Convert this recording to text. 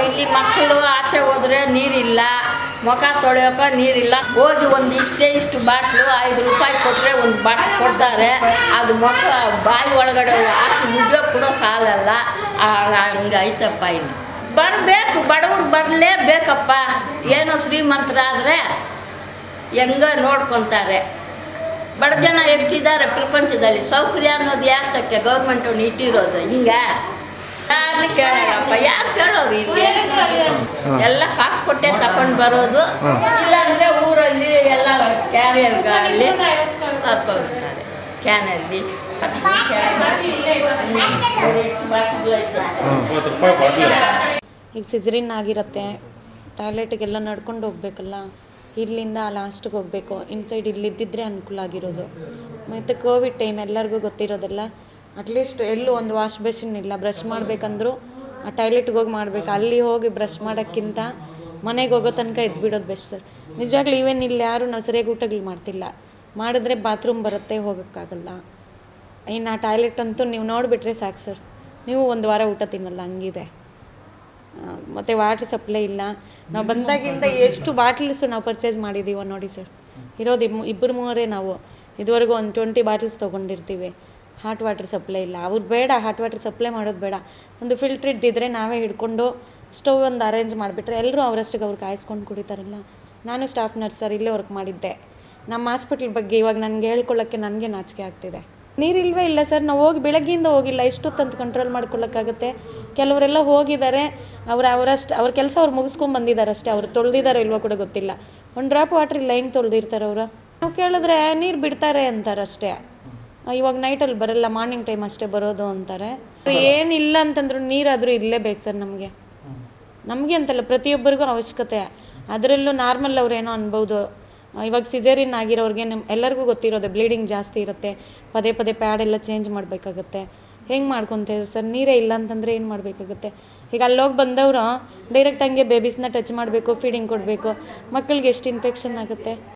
ಇಲ್ಲಿ ಮಕ್ಕಳು ಆಚೆ ಹೋದ್ರೆ ನೀರಿಲ್ಲ, ಮುಖ ತೊಳೆಯೋಕೆ ನೀರಿಲ್ಲ. ಹೋಗಿ ಒಂದು ಇಷ್ಟು ಬಾಟ್ಲು 5 ರೂಪಾಯಿ ಕೊಟ್ಟರೆ ಒಂದು ಬಾಟ್ಲು ಕೊಡ್ತಾರೆ. ಅದು ಮುಖ ಬಾಯಿ ಒಳಗಡೆ ಹಾಕಿ ಮುಗಿಯೋಕೆ ಕೂಡ ಸಾಲಲ್ಲ. ಹಂಗೆ ಐತಪ್ಪ. ಇನ್ನು ಬರಬೇಕು, ಬಡವ್ರು ಬರಲೇಬೇಕಪ್ಪ. ಏನೋ ಶ್ರೀಮಂತರಾದರೆ ಹೆಂಗೆ ನೋಡ್ಕೊತಾರೆ. ಬಡ ಜನ ಎಷ್ಟಿದ್ದಾರೆ ಪ್ರಪಂಚದಲ್ಲಿ. ಸೌಕರ್ಯ ಅನ್ನೋದು ಯಾತಕ್ಕೆ ಗೌರ್ಮೆಂಟನ್ನು ಇಟ್ಟಿರೋದು? ಹಿಂಗೆ ಯಾರನ್ನ ಕೇಳಲ್ಲಪ್ಪ. ಯಾರು ಕೇಳೋದು? ಇಲ್ಲಿ ಎಲ್ಲ ಕಾಸು ಕೊಟ್ಟೆ ತಗೊಂಡು ಬರೋದು. ಇಲ್ಲಾಂದರೆ ಊರಲ್ಲಿ ಎಲ್ಲ ಕ್ಯಾರಿಯರ್ಗಳಲ್ಲಿ ತರ್ಕೊಳ್ತಾರೆ. ಕ್ಯಾನಲ್ಲಿ ಈಗ ಸಿಸರಿನ್ ಆಗಿರುತ್ತೆ, ಟಾಯ್ಲೆಟಿಗೆಲ್ಲ ನಡ್ಕೊಂಡು ಹೋಗ್ಬೇಕಲ್ಲ, ಇಲ್ಲಿಂದ ಲಾಸ್ಟಿಗೆ ಹೋಗಬೇಕು. ಇನ್ಸೈಡ್ ಇಲ್ಲಿದ್ದಿದ್ರೆ ಅನುಕೂಲ ಆಗಿರೋದು. ಮತ್ತು ಕೋವಿಡ್ ಟೈಮ್ ಎಲ್ಲರಿಗೂ ಗೊತ್ತಿರೋದಲ್ಲ. ಅಟ್ಲೀಸ್ಟ್ ಎಲ್ಲೂ ಒಂದು ವಾಶ್ ಬೇಸಿನ್ ಇಲ್ಲ. ಬ್ರಷ್ ಮಾಡಬೇಕಂದ್ರೂ ಆ ಟಾಯ್ಲೆಟ್ಗೆ ಹೋಗಿ ಮಾಡಬೇಕು. ಅಲ್ಲಿ ಹೋಗಿ ಬ್ರಷ್ ಮಾಡೋಕ್ಕಿಂತ ಮನೆಗೆ ಹೋಗೋ ತನಕ ಎದ್ಬಿಡೋದು ಬೆಸ್ಟ್ ಸರ್. ನಿಜವಾಗ್ಲೂ ಈವನ್ ಇಲ್ಲಿ ಯಾರು ನಾವು ಸರಿಯಾಗಿ ಊಟಗಳು ಮಾಡ್ತಿಲ್ಲ. ಮಾಡಿದ್ರೆ ಬಾತ್ರೂಮ್ ಬರುತ್ತೆ, ಹೋಗೋಕ್ಕಾಗಲ್ಲ. ಇನ್ನು ಆ ಟಾಯ್ಲೆಟ್ ಅಂತೂ ನೀವು ನೋಡಿಬಿಟ್ರೆ ಸಾಕು ಸರ್, ನೀವು ಒಂದು ವಾರ ಊಟ ತಿನ್ನಲ್ಲ, ಹಂಗಿದೆ. ಮತ್ತು ವಾಟ್ರ್ ಸಪ್ಲೈ ಇಲ್ಲ. ನಾವು ಬಂದಾಗಿಂದ ಎಷ್ಟು ಬಾಟ್ಲ್ಸು ನಾವು ಪರ್ಚೇಸ್ ಮಾಡಿದ್ದೀವೋ ನೋಡಿ ಸರ್. ಇರೋದು 2-3 ನಾವು ಇದುವರೆಗೂ ಒಂದು 20 ಬಾಟಲ್ಸ್ ತೊಗೊಂಡಿರ್ತೀವಿ. ಹಾಟ್ ವಾಟರ್ ಸಪ್ಲೈ ಇಲ್ಲ. ಅವ್ರು ಬೇಡ, ಹಾಟ್ ವಾಟರ್ ಸಪ್ಲೈ ಮಾಡೋದು ಬೇಡ. ಒಂದು ಫಿಲ್ಟ್ರ್ ಇದ್ದಿದ್ರೆ ನಾವೇ ಹಿಡ್ಕೊಂಡು ಸ್ಟವ್ ಒಂದು ಅರೇಂಜ್ ಮಾಡಿಬಿಟ್ರೆ ಎಲ್ಲರೂ ಅವರಷ್ಟಿಗೆ ಅವ್ರು ಕಾಯಿಸ್ಕೊಂಡು ಕುಡಿತಾರಲ್ಲ. ನಾನು ಸ್ಟಾಫ್ ನರ್ಸ್ ಸರ್, ಇಲ್ಲೇ ವರ್ಕ್ ಮಾಡಿದ್ದೆ. ನಮ್ಮ ಹಾಸ್ಪಿಟ್ಲ್ ಬಗ್ಗೆ ಇವಾಗ ನನಗೆ ಹೇಳ್ಕೊಳ್ಳೋಕ್ಕೆ ನನಗೆ ನಾಚಿಕೆ ಆಗ್ತಿದೆ. ನೀರಿಲ್ವೇ ಇಲ್ಲ ಸರ್. ನಾವು ಹೋಗಿ ಬೆಳಗ್ಗೆಯಿಂದ ಹೋಗಿಲ್ಲ, ಎಷ್ಟೊತ್ತಂತ ಕಂಟ್ರೋಲ್ ಮಾಡ್ಕೊಳ್ಳೋಕ್ಕಾಗುತ್ತೆ? ಕೆಲವರೆಲ್ಲ ಹೋಗಿದ್ದಾರೆ, ಅವ್ರ ಕೆಲಸ ಅವ್ರು ಮುಗಿಸ್ಕೊಂಡು ಬಂದಿದ್ದಾರೆ ಅಷ್ಟೇ. ಅವ್ರು ತೊಳೆದಿದ್ದಾರೋ ಇಲ್ವೋ ಕೂಡ ಗೊತ್ತಿಲ್ಲ. ಒಂದು ಡ್ರಾಪ್ ವಾಟ್ರ್ ಇಲ್ಲ, ಹೆಂಗೆ ತೊಳೆದಿರ್ತಾರೆ ಅವರು? ನಾವು ಕೇಳಿದ್ರೆ ನೀರು ಬಿಡ್ತಾರೆ ಅಂತಾರೆ ಅಷ್ಟೇ. ಇವಾಗ ನೈಟಲ್ಲಿ ಬರಲ್ಲ, ಮಾರ್ನಿಂಗ್ ಟೈಮ್ ಅಷ್ಟೇ ಬರೋದು ಅಂತಾರೆ. ಏನಿಲ್ಲ ಅಂತಂದ್ರೂ ನೀರಾದರೂ ಇರಲೇಬೇಕು ಸರ್ ನಮಗೆ ಅಂತಲ್ಲ, ಪ್ರತಿಯೊಬ್ಬರಿಗೂ ಅವಶ್ಯಕತೆ. ಅದರಲ್ಲೂ ನಾರ್ಮಲ್ ಅವ್ರೇನೋ ಅನ್ಬೋದು. ಇವಾಗ ಸಿಸೇರಿಯನ್ ಆಗಿರೋರಿಗೆ ಎಲ್ಲರಿಗೂ ಗೊತ್ತಿರೋದೆ, ಬ್ಲೀಡಿಂಗ್ ಜಾಸ್ತಿ ಇರುತ್ತೆ, ಪದೇ ಪ್ಯಾಡ್ ಎಲ್ಲ ಚೇಂಜ್ ಮಾಡಬೇಕಾಗುತ್ತೆ. ಹೆಂಗೆ ಮಾಡ್ಕೊತೀವಿ ಸರ್? ನೀರೇ ಇಲ್ಲ ಅಂತಂದರೆ ಏನು ಮಾಡಬೇಕಾಗುತ್ತೆ? ಈಗ ಅಲ್ಲೋಗಿ ಬಂದವರು ಡೈರೆಕ್ಟ್ ಹಂಗೆ ಬೇಬೀಸ್ನ ಟಚ್ ಮಾಡಬೇಕು, ಫೀಡಿಂಗ್ ಕೊಡಬೇಕು. ಮಕ್ಕಳಿಗೆ ಎಷ್ಟು ಇನ್ಫೆಕ್ಷನ್ ಆಗುತ್ತೆ?